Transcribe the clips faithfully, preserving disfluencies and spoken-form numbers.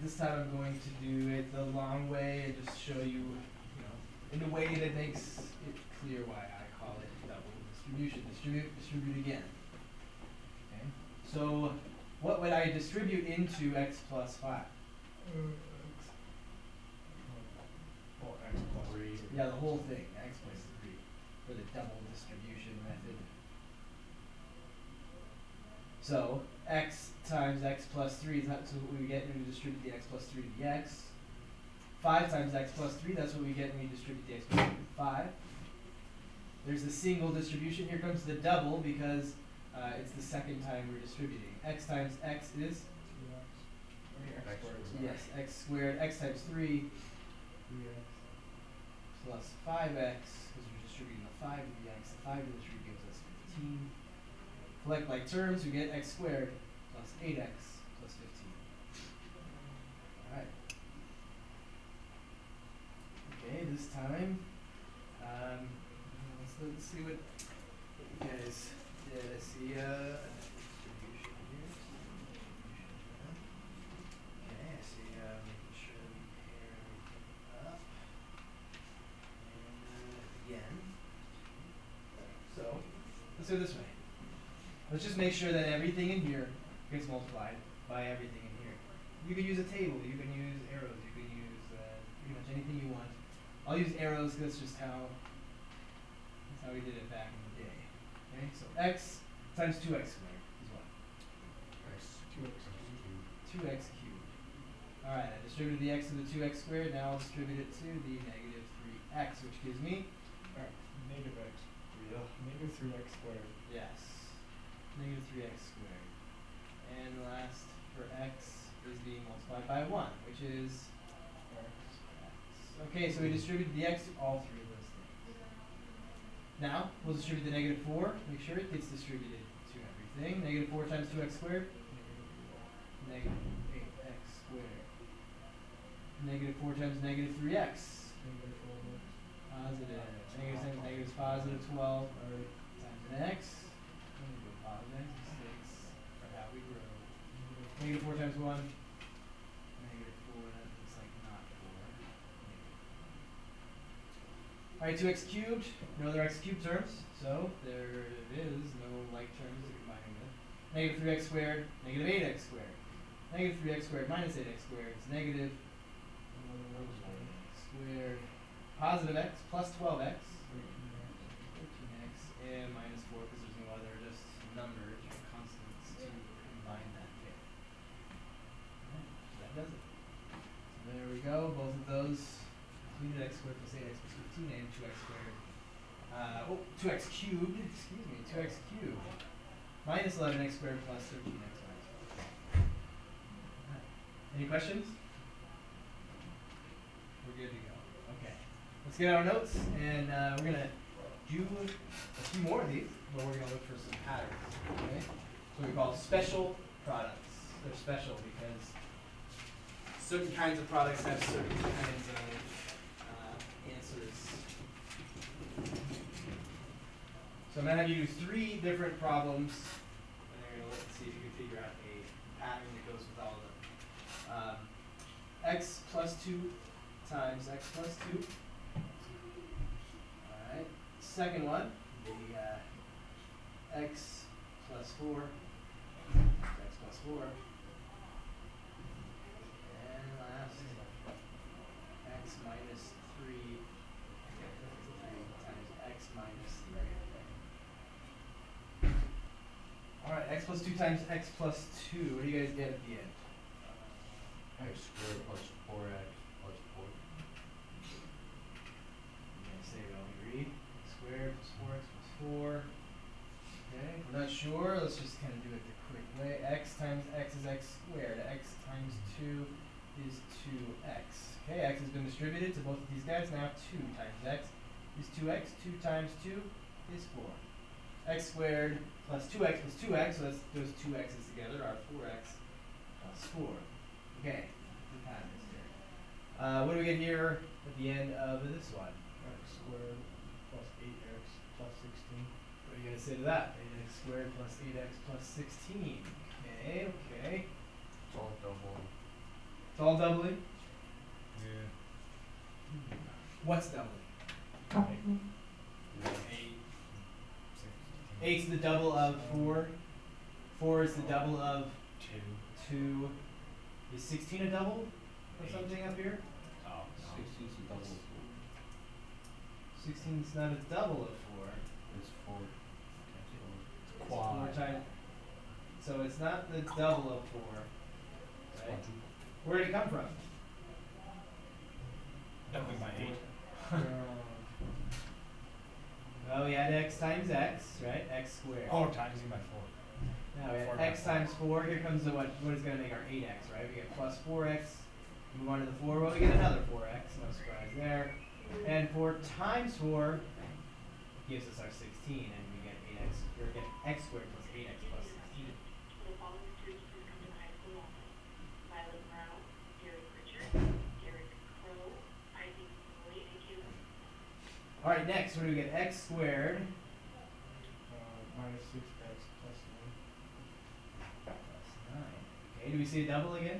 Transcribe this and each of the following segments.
this time I'm going to do it the long way and just show you, you know, in a way that makes it clear why I call it double distribution. Distribute, distribute again. Okay. So what would I distribute into x plus five? Uh, x. Well, x plus three. Yeah, the whole thing, x plus three, for the double distribution method. So x times x plus three is that's what we get when we distribute the x plus three to the x. five times x plus three, that's what we get when we distribute the x plus three to five. There's a single distribution. Here comes the double because uh, it's the second time we're distributing. X times x is? X squared. Yes, x squared. X times three three x. plus five x, because we're distributing the five to the x. The five to the three gives us fifteen. Collect like terms, we get x squared plus eight x plus fifteen. Alright. Okay, this time, um, let's, let's see what you guys did. I see uh, distribution here. Okay, I see uh, making sure we pair everything up. And again. So, let's do it this way. Let's just make sure that everything in here gets multiplied by everything in here. You can use a table, you can use arrows, you can use uh, pretty much anything you want. I'll use arrows because that's just how that's how we did it back in the day. Okay, so x times two x squared is what? X. two x cubed. two x cubed. Alright, I distributed the x to the two x squared, now I'll distribute it to the negative three x, which gives me? Alright, negative x. Yeah. Negative three x squared. Yes. Negative three x squared. And last for x is being multiplied by one, which is X. x. Okay, so we distributed the x to all three of those things. Now, we'll distribute the negative four. Make sure it gets distributed to everything. Negative four times two x squared? Negative eight x squared. Negative four times negative three x? Negative four x. Positive. Negative times negative is positive twelve. Or times an x. Positive six for how we grow. Negative four times one. Negative four, that looks like not four. Alright, two x cubed. No other x cubed terms. So there is no like terms to combine with. Negative three x squared, negative eight x squared. Negative three x squared minus eight x squared is negative squared. Positive x plus twelve x. thirteen x and minus four because there's no other just numbers or constants to combine that with. Right, so that does it. So there we go, both of those completed x squared plus eight x plus fifteen and two x squared. Uh, oh, two x cubed, excuse me, two x cubed minus eleven x squared plus thirteen x minus four. Right. Any questions? We're good to go. Okay. Let's get our notes and uh, we're gonna do a few more of these, but we're going to look for some patterns. Okay? So we call special products. They're special because certain kinds of products have certain kinds of uh, answers. So I'm going to have you do three different problems, and then we're going to let's see if you can figure out a pattern that goes with all of them. Um, x plus two times x plus two. Alright. Second one, the uh, x plus four, x plus four, and last, x minus three, three times x minus three. Alright, x plus two times x plus two, what do you guys get at the end? X squared plus four x plus four. You guys say we all agree? Squared plus four x plus four. Okay, if we're not sure, let's just kind of do it the quick way. X times x is x squared. X times two is two x. Okay, x has been distributed to both of these guys. Now two times x is two x. two times two is four. X squared plus two x plus two x, so that's those two x's together are four x plus four. Okay, the pattern is there. Uh, what do we get here at the end of this one? X squared plus eight x plus sixteen. What are you going to say to that? eight x squared plus eight x plus sixteen. Okay, okay. It's all double. It's all doubling. Yeah. What's doubling? Yeah. Eight. Eight's the double of four. Four is the double of Two. two. Is sixteen a double of Eight. something up here? Oh, Sixteen's a double of four. Sixteen's not a double of four. It's four. It's Quad. four times. So it's not the double of four. Right? Quadruple. Where did it come from? Doubling by eight. Well, we had x times x, right? X squared. Oh, times by four. Now we Four have x by four. times four. Here comes the what? What is going to make our eight x, right? We get plus four x. Move on to the four. Well, we get another four x. No surprise there. And four times four gives us our sixteen, and we get eight x. Or get x squared plus eight x plus sixteen. The following students will come to the high school office. Violet Morrow, Derek Richard, Derek Crow, Isaac Floyd, and Caleb. All right. Next, what do we get? X squared Uh, minus six x plus one. plus nine. Okay. Do we see a double again?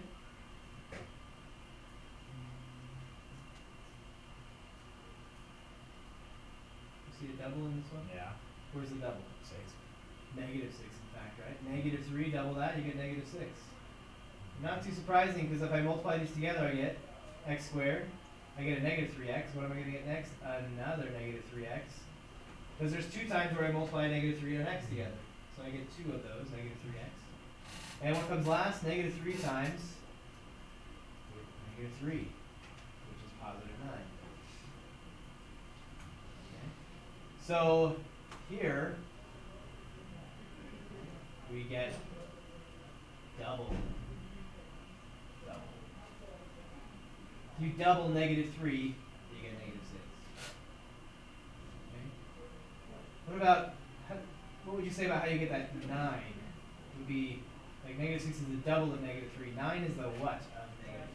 See a double in this one? Yeah. Where's the double? Six. Negative six, in fact, right? Negative three, double that, you get negative six. Not too surprising, because if I multiply these together, I get x squared. I get a negative three x. What am I going to get next? Another negative three x. Because there's two times where I multiply negative three and an x together. So I get two of those, negative three x. And what comes last? Negative three times negative three, which is positive nine. Okay. So here we get double. Double. You double negative three, you get negative six. Okay. What about, how, what would you say about how you get that nine? It would be, like negative six is the double of negative three. nine is the what of negative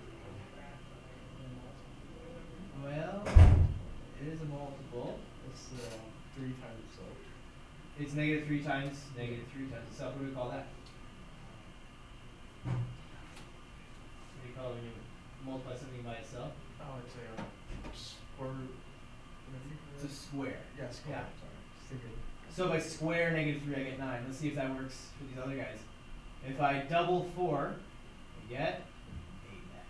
three? Well, it is a multiple. It's uh, three times itself. It's negative three times negative three times itself. What do we call that? What do you call it when you multiply something by itself? Oh, it's a uh, square. Whatever. It's a square. Yeah, square. Yeah. Sorry. Just thinking. So if I square negative three, I get nine. Let's see if that works for these other guys. If I double four, I get eight x.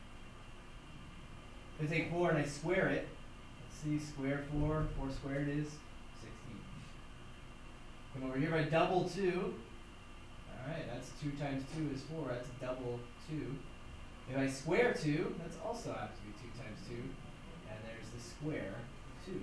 If I take four and I square it, let's see, square four, four squared is sixteen. Come over here, if I double two, alright, that's two times two is four, that's double two. If I square two, that's also have to be two times two, and there's the square two.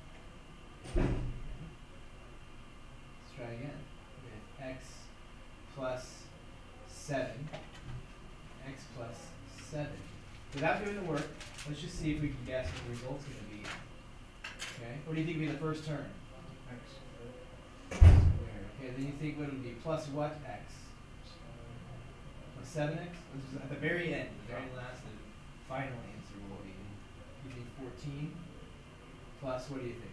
Let's try again. With x plus seven, x plus seven. Without doing the work, let's just see if we can guess what the result's going to be. Okay, what do you think would be the first term? X squared. Square. Okay, then you think what would be plus what x? Plus seven x? Which is at the very end, the very last, the final answer will be, you think fourteen plus, what do you think?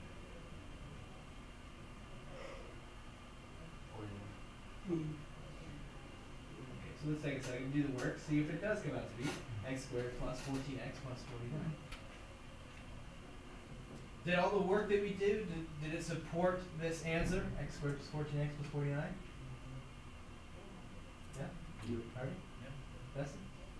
Forty-one. Okay, so let's take a second, do the work, see if it does come out to be x squared plus fourteen x plus forty-nine. Did all the work that we did, did, did it support this answer? X squared plus fourteen x plus forty-nine? Yeah? Yep. Harvey? Yeah. Dustin?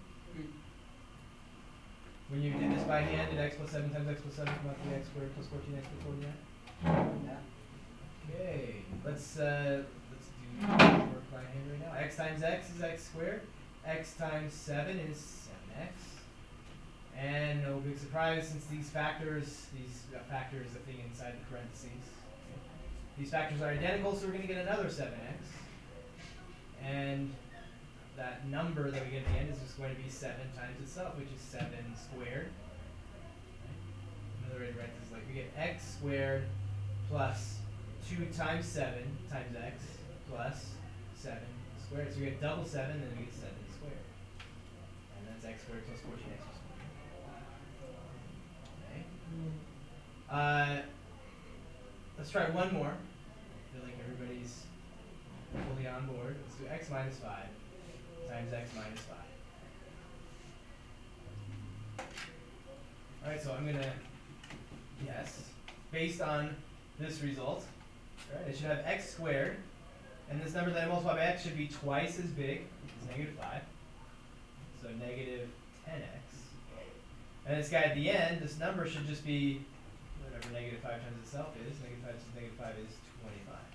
When you did this by hand, did x plus seven times x plus seven come out to be x squared plus fourteen x plus forty-nine? Yeah. Okay, let's uh, let's do work by hand right now. X times x is x squared. X times seven is seven x. And no big surprise, since these factors, these uh, factors, the thing inside the parentheses, these factors are identical, so we're going to get another seven x. And that number that we get at the end is just going to be seven times itself, which is seven squared. Another way to write this is like we get x squared plus two times seven times x plus seven squared. So we get double seven, and we get seven squared. And that's x squared plus fourteen x plus forty. Okay. Uh, let's try one more. I feel like everybody's fully on board. Let's do x minus five times x minus five. so I'm gonna guess, based on this result, right, I should have x squared, and this number that I multiply by x should be twice as big as negative five, so negative ten x. And this guy at the end, this number should just be whatever negative five times itself is. Negative five times negative five is twenty-five.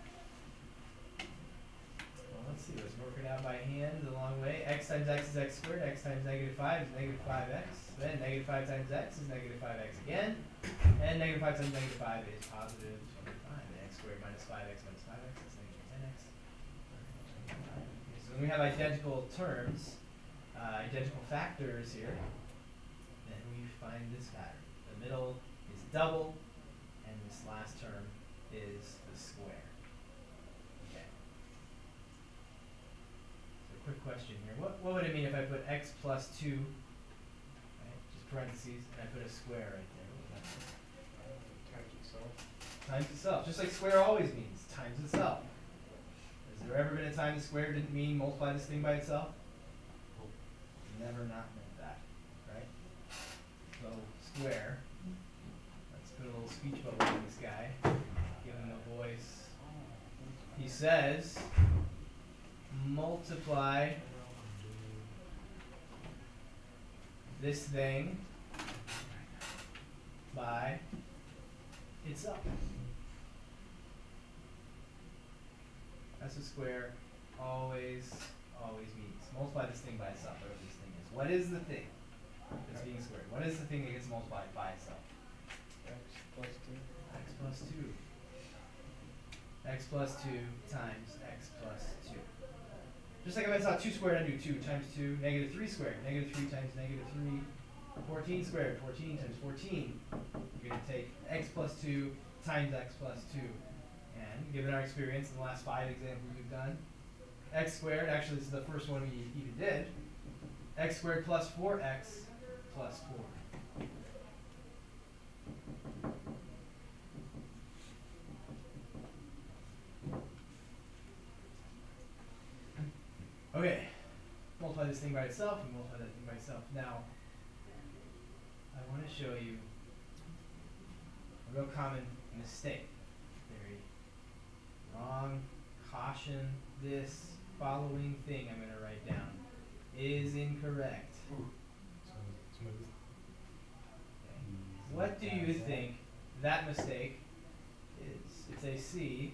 Well, let's see, let's work it out by hand the long way. X times x is x squared, x times negative five is negative five x. Then negative five times x is negative five x again. And negative five times negative five is positive twenty-five. And x squared minus five x minus five x is negative ten x. Okay, so when we have identical terms, uh, identical factors here, then we find this pattern. The middle is double, and this last term is the square. Okay. So quick question here. What, what would it mean if I put x plus two, right, just parentheses, and I put a square right there? What would that mean? Times itself. Times itself. Just like square always means, times itself. Has there ever been a time the square didn't mean multiply this thing by itself? Never not meant that, right? So square. Let's put a little speech bubble in this guy. Give him a voice. He says, multiply this thing by itself. That's what square always, always means. Multiply this thing by itself, whatever this thing is. What is the thing that's being squared? What is the thing that gets multiplied by itself? X plus two. X plus two. X plus two times x plus two. Just like if I saw two squared, I do two times two, negative three squared. Negative three times negative three. fourteen squared, fourteen times fourteen. You're going to take x plus two times x plus two. And given our experience in the last five examples we've done, x squared, actually this is the first one we even did, x squared plus four x plus four. Okay, multiply this thing by itself and multiply that thing by itself. Now, I want to show you a real common mistake. Very wrong, caution, this following thing I'm going to write down is incorrect. Okay. What do you think that mistake is? It's a C.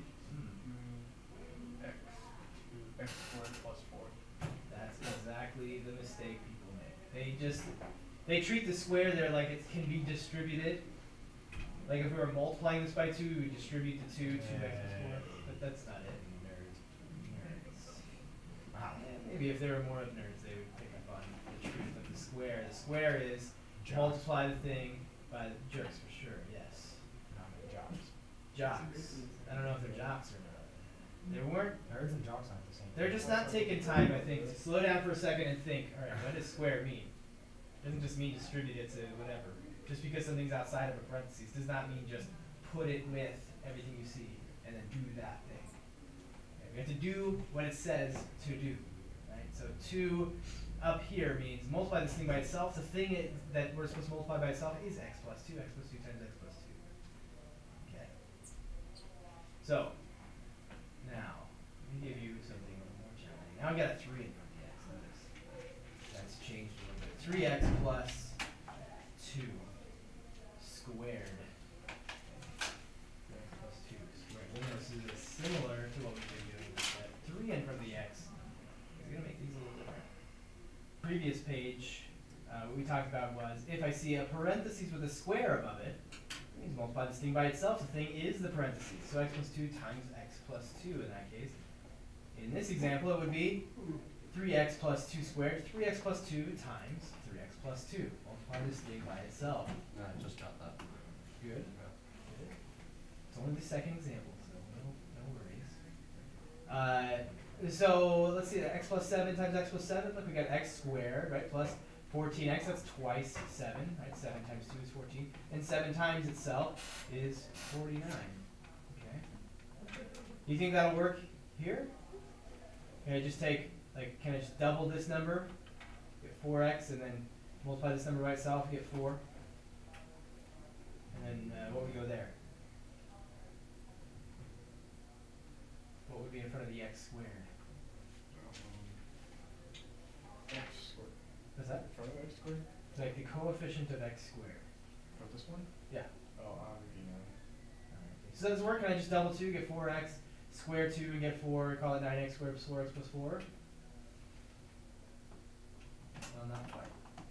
Hmm. X. X squared plus four. That's exactly the mistake people make. They just, they treat the square there like it can be distributed. Like if we were multiplying this by two, we would distribute the two, two x plus four. But that's not it. Nerds. Nerds. Wow. Yeah, maybe if there were more of nerds, they would pick up on the truth of the square. The square is Jocks. multiply the thing by the jerks for sure, yes. Not many jocks. Jocks. I don't know if they're jocks or not. They weren't. Nerds and jocks aren't the same. They're just not taking time, I think, to slow down for a second and think, all right, what does square mean? It doesn't just mean distribute it to whatever. Just because something's outside of a parentheses does not mean just put it with everything you see and then do that thing. Okay, we have to do what it says to do, right? So two up here means multiply this thing by itself. The thing it, that we're supposed to multiply by itself is x plus two. X plus two times x plus two. Okay. So now let me give you something a little more challenging. Now I got a three in front of the x. Notice that's changed a little bit. three x plus two squared. three x plus two squared. Well, this is similar to what we've been doing with that three in front of the x. It's going to make these a little different. Previous page, uh, what we talked about was if I see a parentheses with a square above it, it means multiply this thing by itself. The thing is the parentheses. So x plus two times x plus two in that case. In this example, it would be three x plus two squared. three x plus two times three x plus two. Multiply this thing by itself. No, I just got that. Good. Good. It's only the second example, so no, no worries. Uh, so let's see, x plus seven times x plus seven. Look, we got x squared, right? Plus fourteen x, that's twice seven, right? seven times two is fourteen. And seven times itself is forty-nine. Okay. Do you think that'll work here? Can I just take, like, can I just double this number? Get four x and then multiply this number by itself, get four? And then uh, what would go there? What would be in front of the x squared? Um, x squared. What's that? In front of x squared? Like the coefficient of x squared. For this one? Yeah. Oh, um, you know. So does this work? Can I just double two, get four x, square two, and get four, call it nine x squared plus four x plus four? Well, not quite.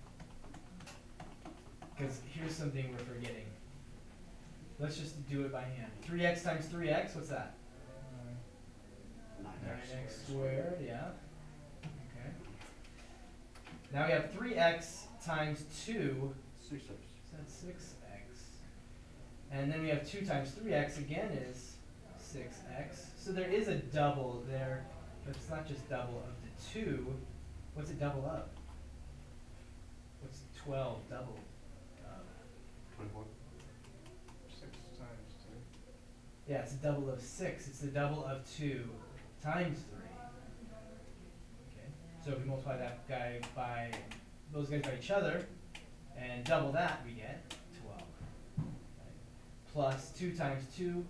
Because here's something we're forgetting. Let's just do it by hand. three x times three x, what's that? Nine nine x x squared. squared, yeah. Okay. Now we have three x times two, Six x. so that's six x. And then we have two times three x again is six x. So there is a double there, but it's not just double of the two. What's it double of? What's twelve double of? Twenty-four. Six times two. Yeah, it's a double of six. It's the double of two times three. Okay. So if we multiply that guy by those guys by each other and double that, we get twelve. Right? Plus two times two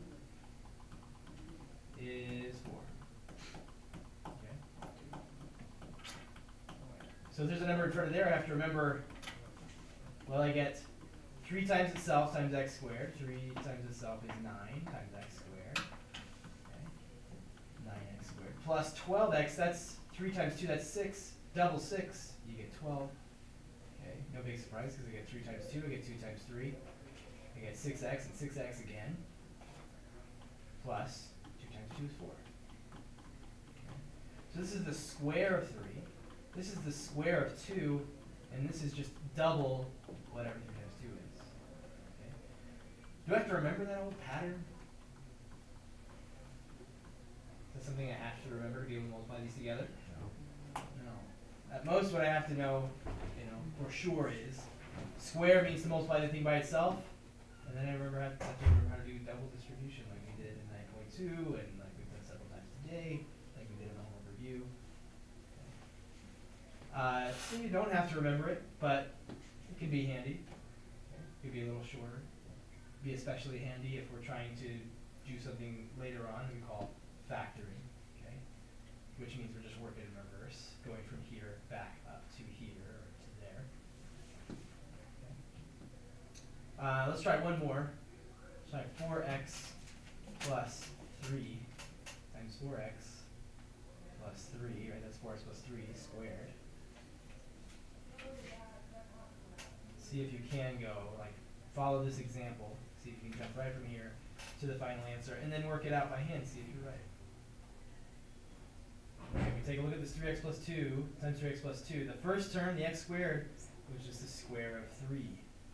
is four. Okay. So if there's a number in front of there, I have to remember, well, I get three times itself times x squared. three times itself is nine times x squared. Okay. nine x squared. Plus twelve x, that's three times two, that's six. Double six, you get twelve. Okay, no big surprise because I get three times two, I get two times three. I get six x and six x again. Plus two times two is four. Okay. So this is the square of three. This is the square of two. And this is just double whatever three times two is. Okay. Do I have to remember that old pattern? Is that something I have to remember to be able to multiply these together? No. No. At most, what I have to know, you know, for sure is square means to multiply the thing by itself, and then I remember how, I have to remember how to do double distribution like we did in nine point two, and like we've done several times today, like we did in the homework review. Uh, so you don't have to remember it, but it can be handy. It could be a little shorter. Be especially handy if we're trying to do something later on we call factoring, okay? Which means we're just working in reverse, going from here back up to here or to there. Okay. Uh, let's try one more. Let's try four x plus three times four x plus three, right? That's four x plus three squared. See if you can go, like, follow this example. See if you can jump right from here to the final answer, and then work it out by hand. See if you're right. Okay, we take a look at this three x plus two times three x plus two. The first term, the x squared, was just the square of three.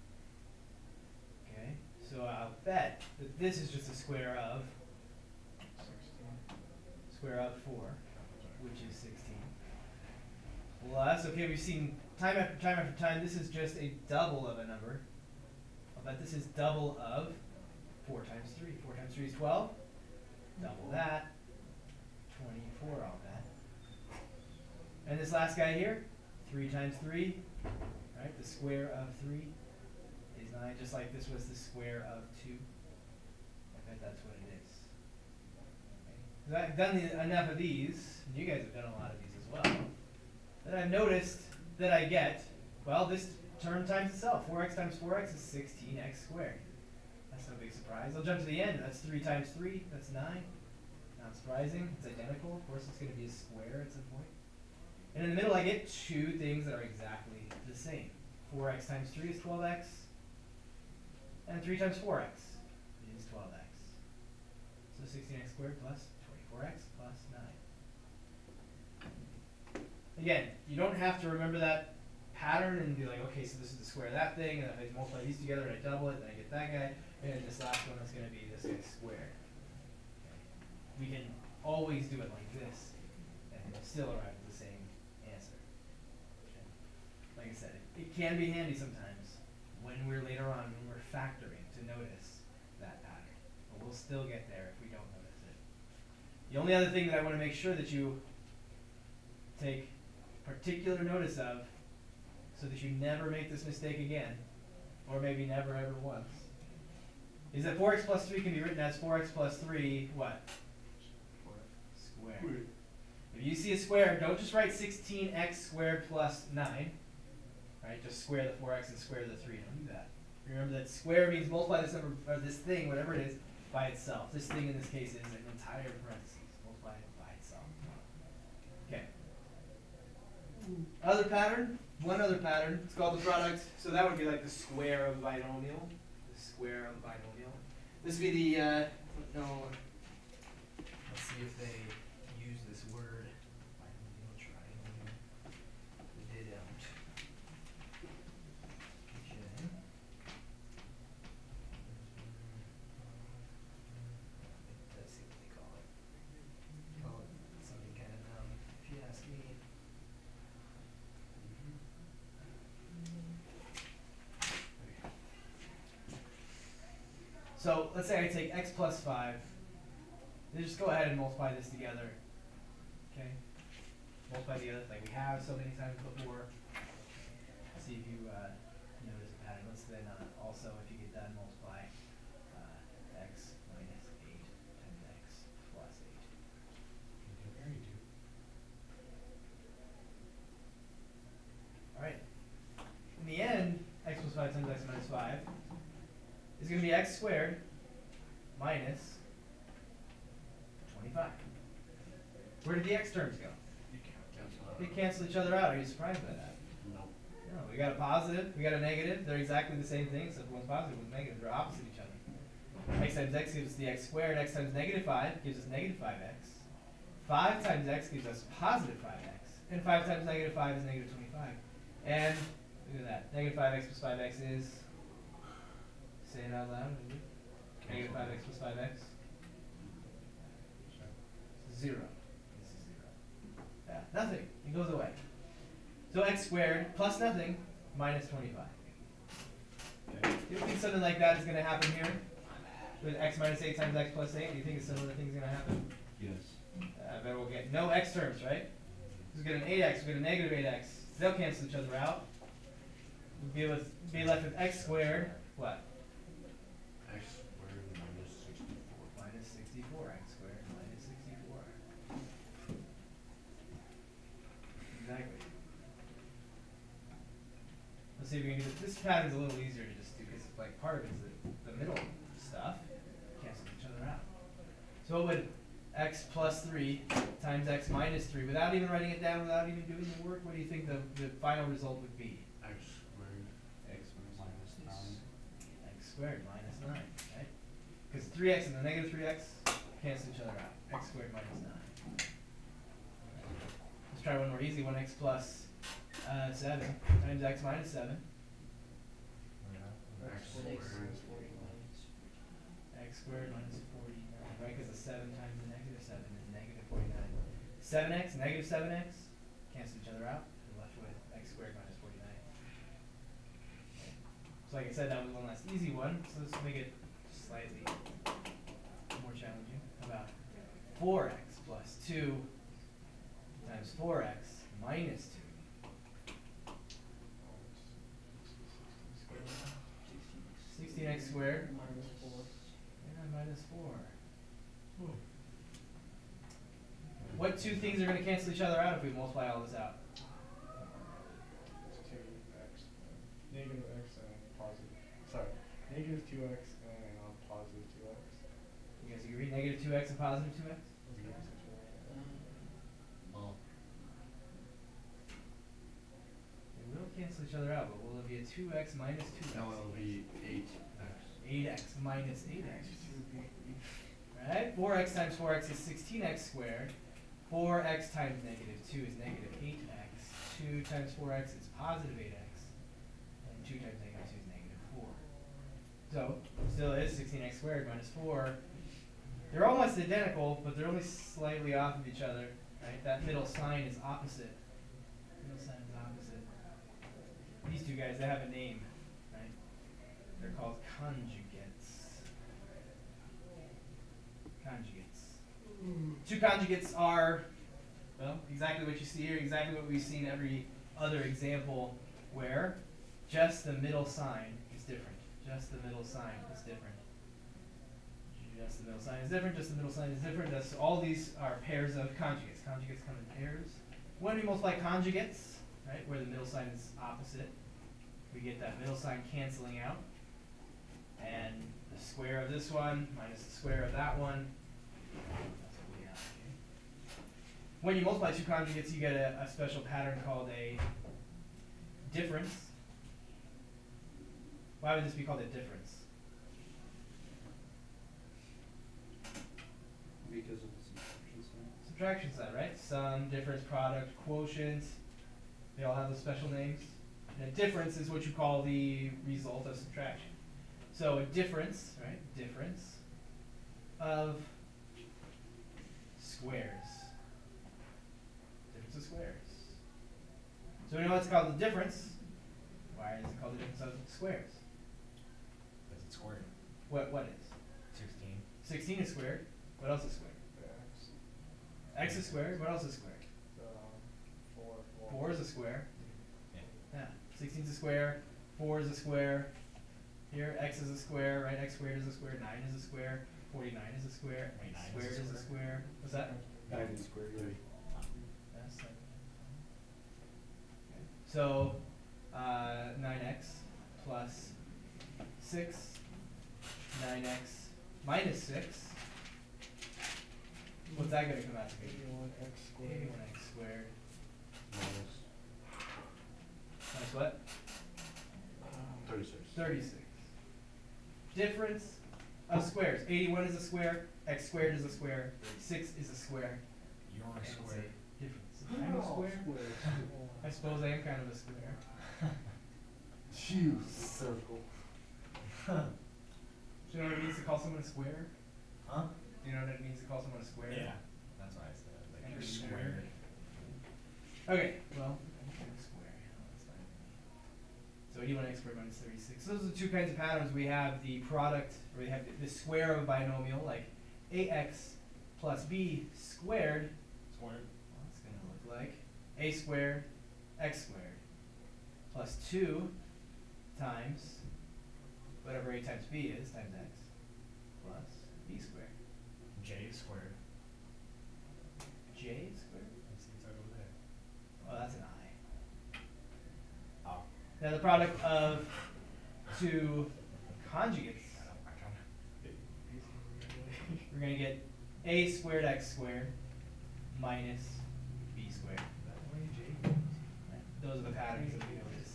Okay, so I'll bet that this is just a square of Sixteen. square of four, which is sixteen. Plus, okay, we've seen time after time after time, this is just a double of a number. I'll bet this is double of four times three. four times three is twelve. Double that. twenty-four, I'll bet. And this last guy here, three times three, right? The square of three is nine, just like this was the square of two. I bet that's what it is. Okay. 'Cause I've done the, enough of these, and you guys have done a lot of these as well, that I've noticed that I get, well, this term times itself. four x times four x is sixteen x squared. That's no big surprise. I'll jump to the end. That's three times three, that's nine. Not surprising, it's identical. Of course, it's going to be a square at some point. And in the middle, I get two things that are exactly the same. four x times three is twelve x, and three times four x is twelve x. So sixteen x squared plus twenty-four x plus nine. Again, you don't have to remember that pattern and be like, okay, so this is the square of that thing, and if I multiply these together and I double it, then I get that guy, and this last one is going to be this guy squared. Okay. We can always do it like this, and we'll still arrive at the same answer. Okay. Like I said, it, it can be handy sometimes when we're later on, when we're factoring, to notice that pattern. But we'll still get there if we don't notice it. The only other thing that I want to make sure that you take particular notice of, so that you never make this mistake again, or maybe never ever once, is that four x plus three can be written as four x plus three, what? Squared. If you see a square, don't just write sixteen x squared plus nine. Right? Just square the four x and square the three. Don't do that. Remember that square means multiply this number, or this thing, whatever it is, by itself. This thing in this case is an entire parentheses. Multiply it by itself. Okay. Other pattern, one other pattern. It's called the product. So that would be like the square of a binomial. The square of a binomial. This would be the, uh, no, let's see if they use this word. Binomial, trinomial. They don't. Okay. Let's see what they call it. Call it something kind of dumb, if you ask me. So let's say I take x plus five. Then just go ahead and multiply this together. Okay? Multiply together like we have so many times before. See if you uh, notice a pattern. Let's then uh, also, if you get done, multiply uh, x minus eight times x plus eight. There you do. Alright. In the end, x plus five times x minus five is going to be x squared minus twenty-five. Where did the x terms go? You can't cancel out. They cancel each other out. Are you surprised by that? No. No, we got a positive, we got a negative. They're exactly the same thing, except one's positive, one's negative. They're opposite each other. X times x gives us the x squared. X times negative five gives us negative five x. five times x gives us positive five x. And five times negative five is negative twenty-five. And look at that. Negative five x plus five x is, say it out loud, will you? Negative five x plus five x. Zero. This is zero. Yeah, nothing. It goes away. So x squared plus nothing minus twenty-five. Okay. Do you think something like that is going to happen here? With x minus eight times x plus eight? Do you think a similar thing is going to happen? Yes. Uh, I bet we'll get no x terms, right? We'll get an eight x, we'll get a negative eight x. They'll cancel each other out. We'll be, with, be left with x squared, what? X squared minus sixty-four. Minus sixty-four, x squared minus sixty-four. Exactly. Let's see if we can do this. This pattern's a little easier to just do because like part of it is the, the middle stuff. Cancel each other out. So what would x plus three times x minus three, without even writing it down, without even doing the work, what do you think the, the final result would be? X squared. X minus nine. X squared minus nine, right? Because three x and the negative three x cancel each other out. X squared minus nine. Let's try one more easy one. X plus uh, seven times x minus seven. X squared. X squared minus forty-nine, right? Because the seven times the negative seven is negative forty-nine. seven x, negative seven x, cancel each other out. We're left with x squared minus forty-nine. Okay. So like I said, that was one last easy one. So let's make it slightly more challenging. How about four x plus two times four x minus two? sixteen x squared. Minus four. Yeah, minus four. What two things are going to cancel each other out if we multiply all this out? It's two x. Negative x and positive. Sorry. Negative two x and um, positive two x. You guys agree? Negative two x and positive two x? Let's cancel each other out. Well, They will cancel each other out, but will it be a two x minus two x? No, it'll be eight X. eight x minus eight x. Right? four x times four x is sixteen x squared. four x times negative two is negative eight x. two times four x is positive eight x. And two times negative two is negative four. So, still is sixteen x squared minus four. They're almost identical, but they're only slightly off of each other. Right? That middle sign is opposite. Middle sign is opposite. These two guys, they have a name. Right? They're called conjugates. Conjugates. Two conjugates are, well, exactly what you see here, exactly what we've seen every other example where just the middle sign is different. Just the middle sign is different. Just the middle sign is different, just the middle sign is different. That's, all these are pairs of conjugates. Conjugates come in pairs. When we multiply conjugates, right, where the middle sign is opposite, we get that middle sign canceling out. And the square of this one minus the square of that one. That's what we have here. When you multiply two conjugates, you get a, a special pattern called a difference. Why would this be called a difference? Because of the subtraction sign. Subtraction sign, right? Sum, difference, product, quotient. They all have those special names. And a difference is what you call the result of subtraction. So a difference, right? Difference of squares. Difference of squares. So we know what's called the difference. Why is it called the difference of squares? Because it's squared. What what is? Sixteen. Sixteen is squared. What else is squared? X. X is squared. What else is squared? Um, four. Four. Four is a square. Yeah. Yeah. Sixteen is a square. Four is a square. Here, x is a square, right? X squared is a square. Nine is a square. Forty-nine is a square. Wait, X nine is a squared is a square? square. What's that? Nine squared root. That's like, okay. So, uh, nine x plus six, nine x minus six. What's that going to come out to be? eighty-one x squared. eighty-one x squared. Minus Minus what? thirty-six. thirty-six. Difference of squares. eighty-one is a square. X squared is a square. thirty-six is a square. You're a and it's square. a difference. I'm a square. I suppose I am kind of a square. Phew. Circle. Do you know what it means to call someone a square? Huh? Do you know what it means to call someone a square? Yeah. That's what I said. Like And you're you're square. Okay, well, I'm kind of square. Oh, that's fine. So eighty-one x squared minus thirty-six. So those are the two kinds of patterns. We have the product, or we have the, the square of a binomial, like ax plus b squared. Squared. Well, it's going to look like a squared x squared plus two times whatever a times b is, times x, plus b squared. J squared. J squared? I see it's over there. Oh, that's an I. Oh. Now the product of two conjugates, I don't, I kinda. we're going to get a squared x squared minus b squared. Right? Those are the patterns that we notice.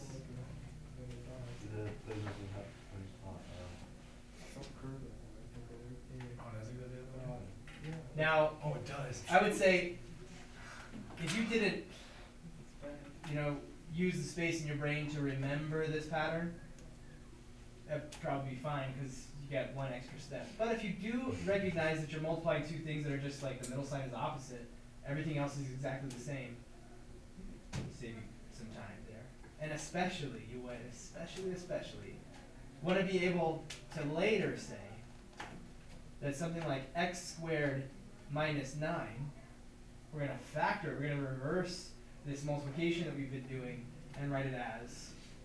The, the doesn't have, there's not, uh, Some curve that way, I think over Oh, does it go the other way? here. Yeah. Now, Oh, it does. I would say if you didn't, you know, use the space in your brain to remember this pattern, that'd probably be fine because you get one extra step. But if you do recognize that you're multiplying two things that are just like the middle sign is opposite, everything else is exactly the same, save you some time there. And especially, you would, especially, especially, want to be able to later say that something like x squared minus nine, we're going to factor, we're going to reverse this multiplication that we've been doing and write it as,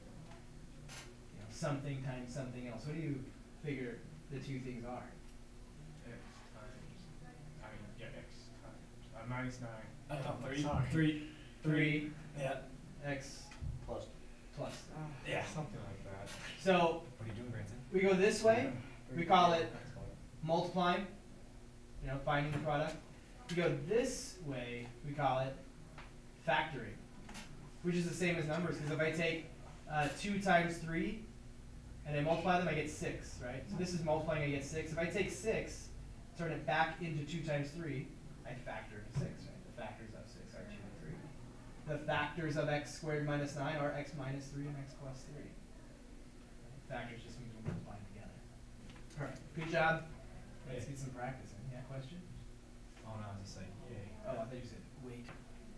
you know, something times something else. What do you figure the two things are? X times, I mean, yeah, x times, uh, minus nine. Oh, Oh, three. sorry. Three. three Yeah. x plus. plus. Ah, Yeah. Something like that. So What are you doing, Branson? we go this way, Yeah. we call it Excellent. multiplying, you know, finding the product. We go this way, we call it factoring, which is the same as numbers, because if I take uh, two times three and I multiply them, I get six, right? So this is multiplying, I get six. If I take six, turn it back into two times three, I factor six, right? The factors of six are two and three. The factors of x squared minus nine are x minus three and x plus three. Factors just means we're multiplying together. All right, good job. Let's Yeah. get some practice in. Yeah, question? Oh no, I was just like, yay. Oh, I thought you said wait.